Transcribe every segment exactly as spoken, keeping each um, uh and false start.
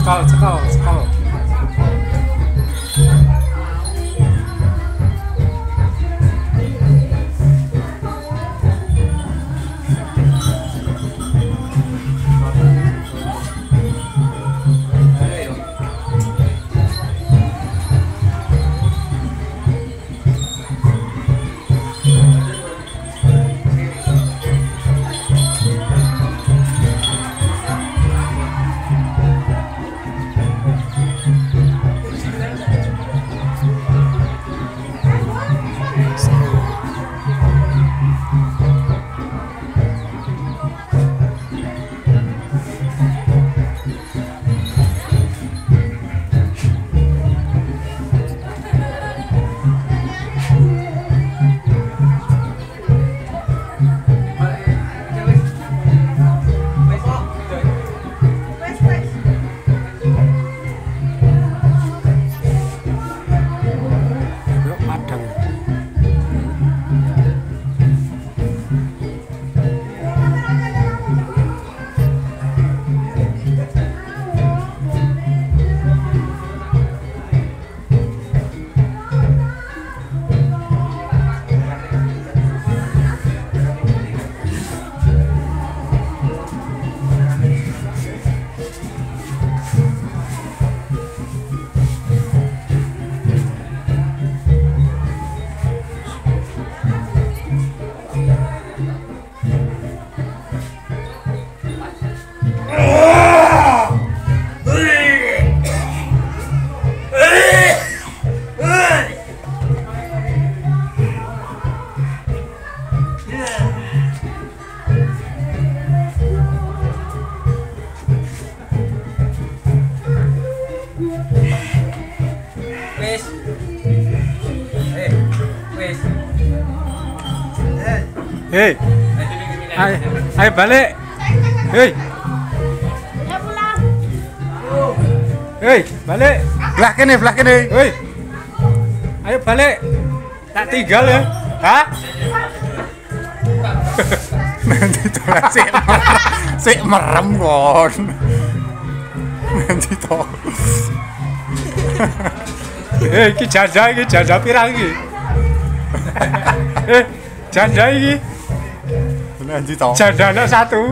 cekal, cekal, cekal. Hei, ayo, ayo balik. Hei, Ya pulang. hei, balik. Belah kene, belah kene. Hei, ayo balik. Tak tinggal ya. Hah? Nanti tuh sik merem, sik merem kon. Nanti tuh. Eh, iki jajah iki jajah pirang iki? Eh, jajah iki. Nanti toh. Jadana satu.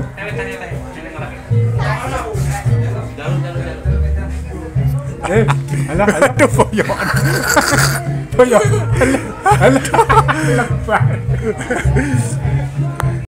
Eh, alah alah tuh boyo. Boyo. Alah. Alah.